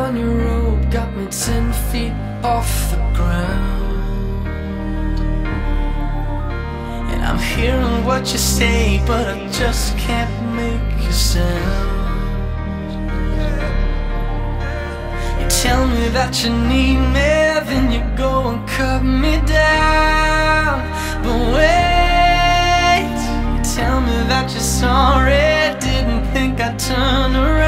on your rope got me 10 feet off the ground. And I'm hearing what you say, but I just can't make a sound. You tell me that you need me, then you go and cut me down. But wait, you tell me that you're sorry, didn't think I'd turn around.